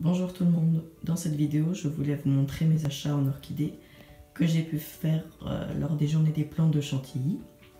Bonjour tout le monde, dans cette vidéo je voulais vous montrer mes achats en orchidées que j'ai pu faire lors des journées des plantes de Chantilly.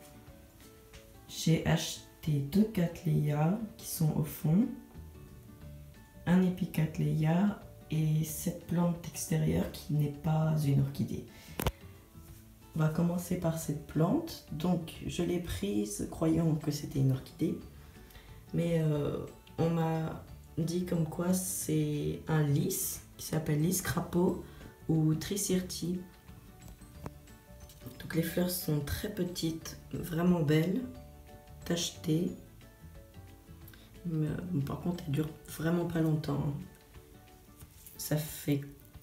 J'ai acheté 2 Cattleya qui sont au fond, un Epicatleya et cette plante extérieure qui n'est pas une orchidée. On va commencer par cette plante. Donc je l'ai prise croyant que c'était une orchidée, mais on m'a dit comme quoi c'est un lys qui s'appelle lys crapaud ou Tricyrtis. Donc les fleurs sont très petites, vraiment belles, tachetées. Mais, par contre elles durent vraiment pas longtemps. Ça fait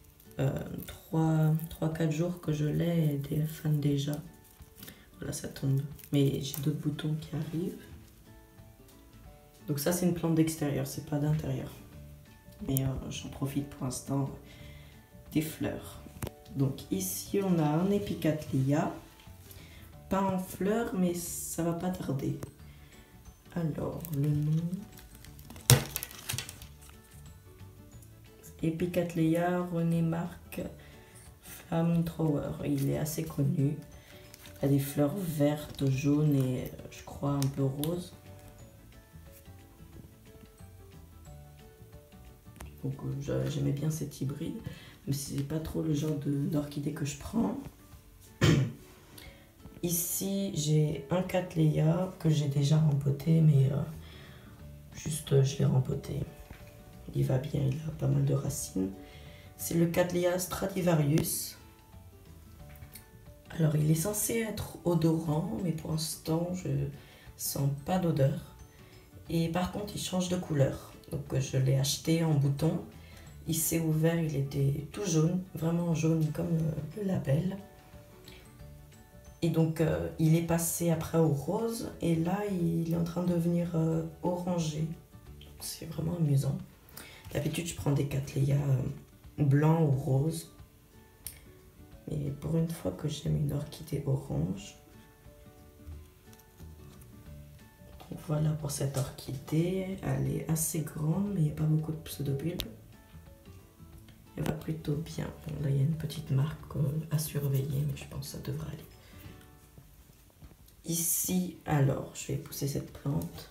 3-4 jours que je l'ai et elle fane déjà. Voilà, ça tombe. Mais j'ai d'autres boutons qui arrivent. Donc ça c'est une plante d'extérieur, c'est pas d'intérieur. Mais j'en profite pour l'instant des fleurs. Donc ici on a un Epicatleya, pas en fleurs mais ça va pas tarder. Alors le nom, Epicatleya René Marc Flamethrower, il est assez connu. Il a des fleurs vertes, jaunes et je crois un peu roses. Donc j'aimais bien cet hybride, mais c'est pas trop le genre d'orchidée que je prends. Ici j'ai un Cattleya que j'ai déjà rempoté, mais juste je l'ai rempoté. Il va bien, il a pas mal de racines. C'est le Cattleya Stradivarius. Alors il est censé être odorant, mais pour l'instant je sens pas d'odeur. Et par contre il change de couleur. Donc je l'ai acheté en bouton, il s'est ouvert, il était tout jaune, vraiment jaune comme le label. Et donc il est passé après au rose et là il est en train de devenir orangé. C'est vraiment amusant. D'habitude je prends des Cattleya blancs ou roses. Mais pour une fois que j'aime une orchidée orange. Voilà pour cette orchidée, elle est assez grande mais il n'y a pas beaucoup de pseudobulbes. Elle va plutôt bien. Bon, là il y a une petite marque à surveiller mais je pense que ça devrait aller. Ici, alors je vais pousser cette plante.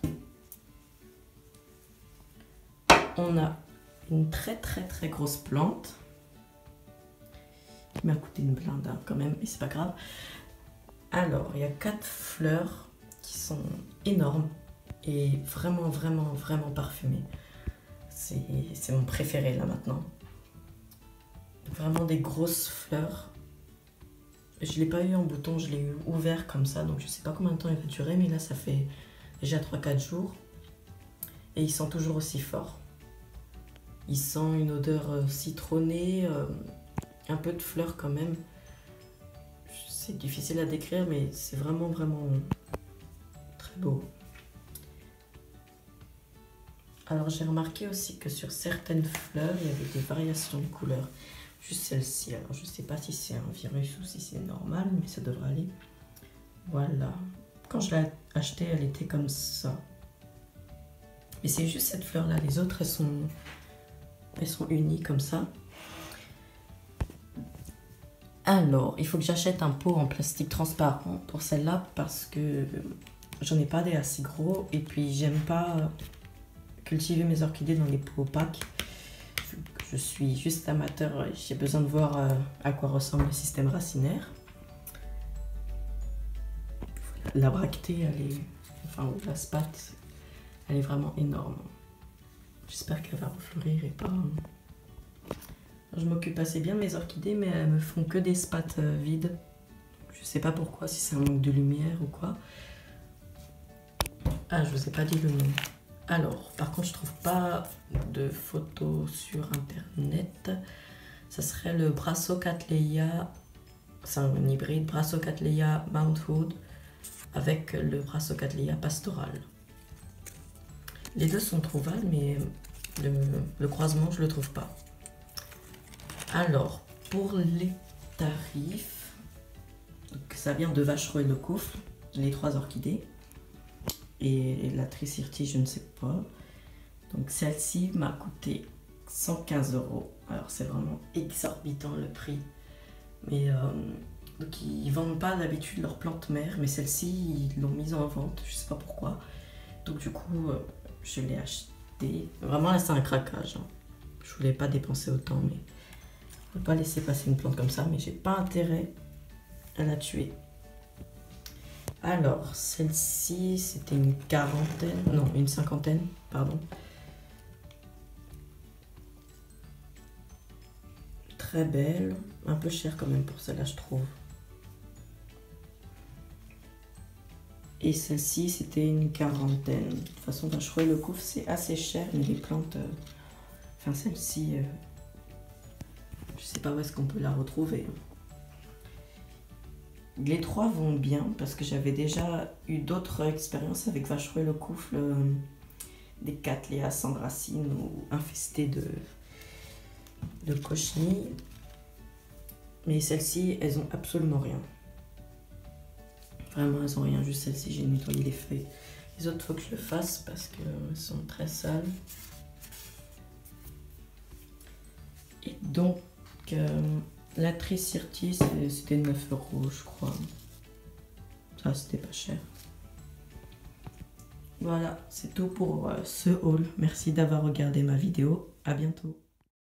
On a une très grosse plante qui m'a coûté une blinde hein, quand même, mais c'est pas grave. Alors il y a 4 fleurs qui sont énormes et vraiment parfumées. C'est mon préféré là maintenant. Vraiment des grosses fleurs. Je l'ai pas eu en bouton, je l'ai eu ouvert comme ça, donc je sais pas combien de temps il va durer, mais là ça fait déjà 3-4 jours et il sent toujours aussi fort. Il sent une odeur citronnée, un peu de fleurs quand même. C'est difficile à décrire, mais c'est vraiment très beau. Alors j'ai remarqué aussi que sur certaines fleurs, il y avait des variations de couleurs. Juste celle-ci, alors je sais pas si c'est un virus ou si c'est normal, mais ça devrait aller. Voilà. Quand je l'ai achetée, elle était comme ça. Mais c'est juste cette fleur-là, les autres elles sont unies comme ça. Alors, il faut que j'achète un pot en plastique transparent pour celle-là parce que j'en ai pas des assez gros et puis j'aime pas cultiver mes orchidées dans les pots opaques. Je suis juste amateur, j'ai besoin de voir à quoi ressemble le système racinaire. La bractée, enfin la spate, elle est vraiment énorme. J'espère qu'elle va refleurir et pas... Je m'occupe assez bien de mes orchidées, mais elles me font que des spates vides. Je sais pas pourquoi, si c'est un manque de lumière ou quoi. Ah, je vous ai pas dit le nom. Alors, par contre, je trouve pas de photos sur internet. Ça serait le Brassocatleya, c'est un hybride Brassocatleya Mountwood avec le Brassocatleya Pastoral. Les deux sont trouvables, mais le croisement, je le trouve pas. Alors, pour les tarifs, donc ça vient de Vachereau et Lecouffe, les 3 orchidées. Et la Tricyrtis, je ne sais pas. Donc celle-ci m'a coûté 115 €. Alors c'est vraiment exorbitant le prix. Mais donc ils vendent pas d'habitude leurs plantes mères, mais celle-ci ils l'ont mise en vente, je sais pas pourquoi. Donc du coup je l'ai acheté. Vraiment là c'est un craquage. Hein. Je voulais pas dépenser autant, mais je ne peux pas laisser passer une plante comme ça, mais j'ai pas intérêt à la tuer. Alors celle-ci c'était une quarantaine, non une cinquantaine, pardon. Très belle, un peu chère quand même pour celle-là je trouve. Et celle-ci c'était une quarantaine. De toute façon vachereau le couvre c'est assez cher, mais les plantes, enfin celle-ci, je sais pas où est-ce qu'on peut la retrouver. Les trois vont bien parce que j'avais déjà eu d'autres expériences avec vachereau le couvre, des cattléas sans racines ou infestés de cochenilles. Mais celles-ci, elles ont absolument rien. Vraiment, elles ont rien. Juste celle-ci, j'ai nettoyé les feuilles. Les autres, faut que je le fasse parce qu'elles sont très sales. Et donc, la Tricyrtis, c'était 9 € je crois. Ça, c'était pas cher. Voilà, c'est tout pour ce haul. Merci d'avoir regardé ma vidéo. À bientôt.